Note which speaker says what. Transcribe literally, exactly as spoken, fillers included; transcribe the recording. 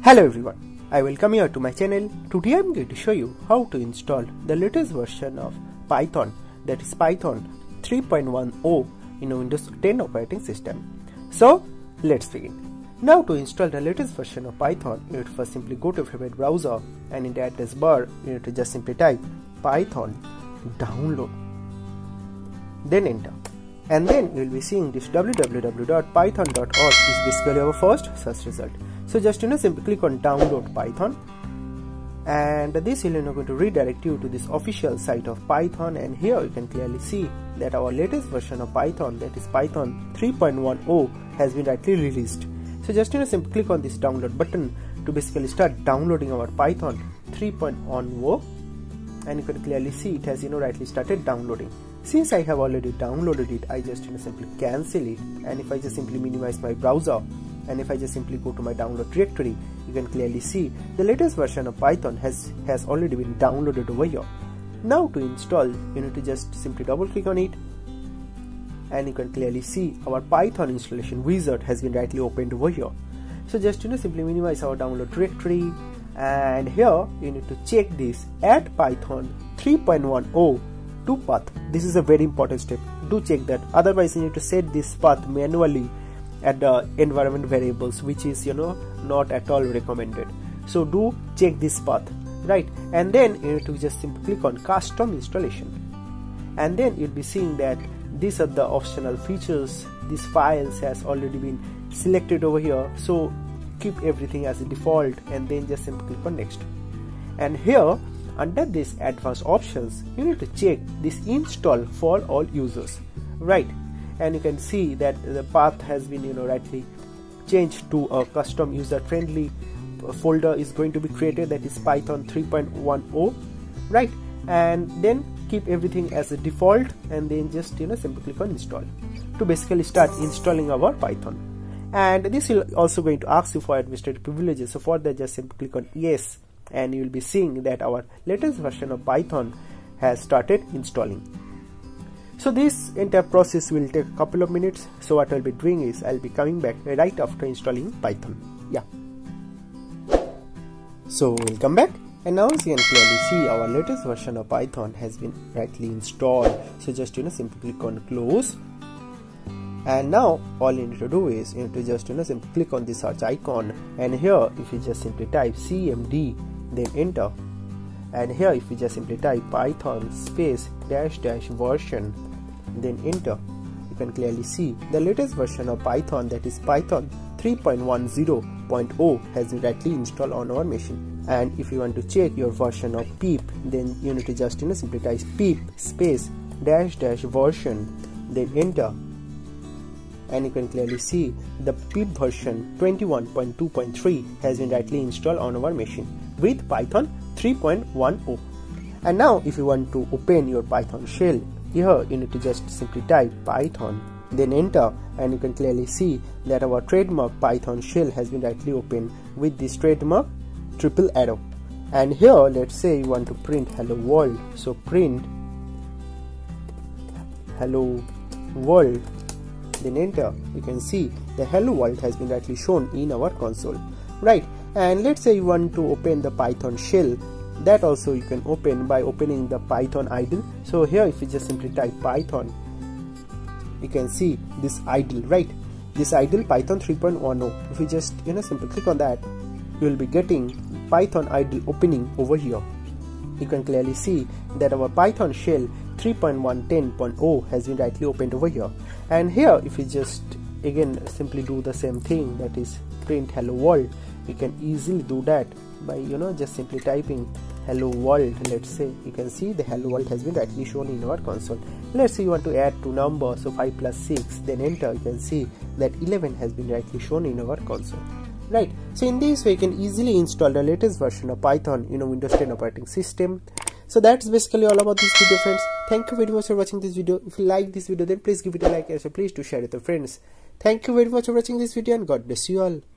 Speaker 1: Hello everyone, I welcome you to my channel. Today I am going to show you how to install the latest version of Python, that is Python three point ten in a Windows ten operating system. So let's begin. Now to install the latest version of Python, you need to first simply go to your favorite browser and in the address bar you need to just simply type Python download, then enter. And then you will be seeing this w w w dot python dot org is basically our first search result. So just you know simply click on download Python, and this will you know going to redirect you to this official site of Python, and here you can clearly see that our latest version of Python, that is Python three point ten, has been rightly released. So just you know simply click on this download button to basically start downloading our Python three point ten, and you can clearly see it has you know rightly started downloading. Since I have already downloaded it, I just you know simply cancel it, and if I just simply minimize my browser and if I just simply go to my download directory, you can clearly see the latest version of Python has has already been downloaded over here. Now to install, you need to just simply double click on it, and you can clearly see our Python installation wizard has been rightly opened over here. So just you know simply minimize our download directory, and here you need to check this add Python three point ten to path. This is a very important step. Do check that, otherwise you need to set this path manually at the environment variables, which is you know not at all recommended. So do check this path, right? And then you need to just simply click on custom installation, and then you'll be seeing that these are the optional features. These files has already been selected over here, so keep everything as a default and then just simply click on next. And here under this advanced options, you need to check this install for all users, right? And you can see that the path has been you know rightly changed to a custom user friendly folder is going to be created, that is Python three point ten, right? And then keep everything as a default, and then just you know simply click on install to basically start installing our Python. And this will also going to ask you for administrative privileges, so for that just simply click on yes, and you will be seeing that our latest version of Python has started installing. So this entire process will take a couple of minutes. So what I'll be doing is I'll be coming back right after installing Python. Yeah. So we'll come back, and now as you can clearly see our latest version of Python has been rightly installed. So just you know simply click on close, and now all you need to do is you need to just you know simply click on the search icon, and here if you just simply type C M D then enter, and here if you just simply type Python space dash dash version then enter, you can clearly see the latest version of Python, that is Python three point ten point zero, has been rightly installed on our machine. And if you want to check your version of pip, then you need to just you know simply type pip space dash dash version then enter, and you can clearly see the pip version twenty-one point two point three has been rightly installed on our machine with Python three point ten. And now if you want to open your Python shell, here you need to just simply type Python then enter, and you can clearly see that our trademark Python shell has been rightly opened with this trademark triple arrow. And here let's say you want to print hello world, so print hello world then enter. You can see the hello world has been rightly shown in our console, right? And let's say you want to open the Python shell, that also you can open by opening the Python idle. So here if you just simply type Python, you can see this idle, right? This idle Python three point ten. If you just you know simply click on that, you will be getting Python idle opening over here. You can clearly see that our Python shell three point ten point zero has been rightly opened over here. And here if you just again simply do the same thing, that is print hello world, you can easily do that by you know just simply typing hello world. Let's say you can see the hello world has been rightly shown in our console. Let's say you want to add two numbers, so five plus six then enter. You can see that eleven has been rightly shown in our console, right? So in this way you can easily install the latest version of Python in a Windows ten operating system. So that's basically all about this video, friends. Thank you very much for watching this video. If you like this video, then please give it a like, and so please do share it with your friends. Thank you very much for watching this video, and God bless you all.